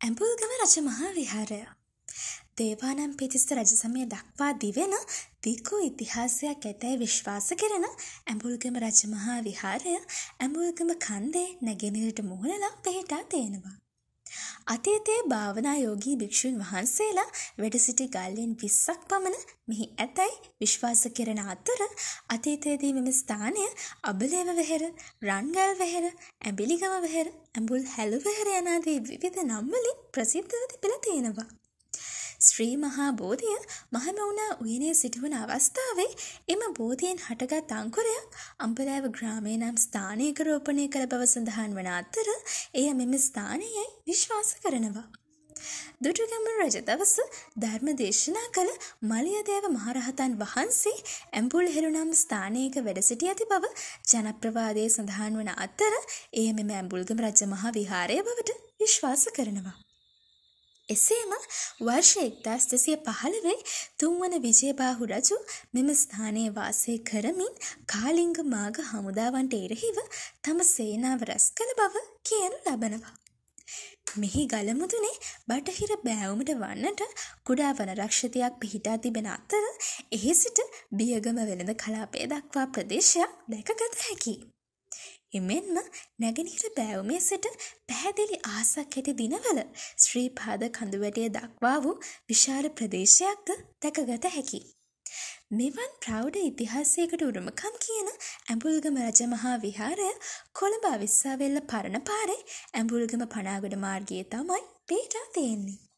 ඇඹුල්ගම රජ මහා විහාරය දේවානම්පියතිස්ස රජ සමය දක්වා දිවෙන දිගු ඉතිහාසයක් ඇතැයි විශ්වාස කෙරෙන ඇඹුල්ගම රජ මහා විහාරය ඇඹුල්ගම කන්දේ නැගෙනහිරට මුහුණලා පිහිටා තියෙනවා. අතීතයේ භාවනා යෝගී භික්ෂුන් වහන්සේලා වැඩ සිටි ගල්ලෙන් 20ක් පමණ මෙහි ඇතැයි විශ්වාස කෙරෙන අතර අතීතයේදී මෙම ස්ථානය අබලේව වෙහෙර, රන්ගල් වෙහෙර, ඇඹිලිගම වෙහෙර, ඇඹුල් හැලු වෙහෙර යනාදී විවිධ නම් වලින් ප්‍රසිද්ධව තිබිලා තියෙනවා. ශ්‍රී මහා බෝධිය මහමෙවුනා උයනේ සිටවන අවස්ථාවේ එම බෝධියෙන් හටගත් අංකුරයක් අම්බලෑව ග්‍රාමයේ නම් ස්ථානයක රෝපණය කළ බව සඳහන් වන අතර එය මෙම ස්ථානයයි විශ්වාස කරනවා. දුටුගැමුණු රජ දවස ධර්ම දේශනා කළ මලියදේව මහරහතන් වහන්සේ ඇඹුල් හෙළු නම් ස්ථානයක වැඩ සිටි ඇති බව ජනප්‍රවාදයේ සඳහන් වන අතර එය මෙම ඇඹුල්ගම රජ මහා විහාරය බවට විශ්වාස කරනවා. එසේම වර්ෂ 1215 තුන්වන විජයබාහු රජු මෙම ස්ථානයේ වාසය කරමින් කාලිංග මාග හමුදාවන්ට එරෙහිව තම සේනාව රැස් කළ බව කියනු ලබනවා. මෙහි ගලමුදුනේ බටහිර බෑවුමට වන්නට කුඩා වනරක්ෂිතයක් පිහිටා තිබෙන අතර එහි සිට බියගම වෙළඳ කලාපය දක්වා ප්‍රදේශයක් දැකගත හැකියි. එමෙන්ම නැගෙනහිර බෑවුමේ සිට පැහැදිලි අහසක් ඇති දිනවල ශ්‍රී පාද කඳුවැටිය දක්වා වූ විශාල ප්‍රදේශයක්ද දැකගත හැකියි. මෙවන් ප්‍රෞಢ ඉතිහාසයකට උරුමකම් කියන ඇඹුල්ගම රජ මහා විහාරය කොළඹ අවිස්සාවේල්ල පරණ පාරේ ඇඹුල්ගම පනාගොඩ මාර්ගයේ තමයි පිහිටා තියෙන්නේ.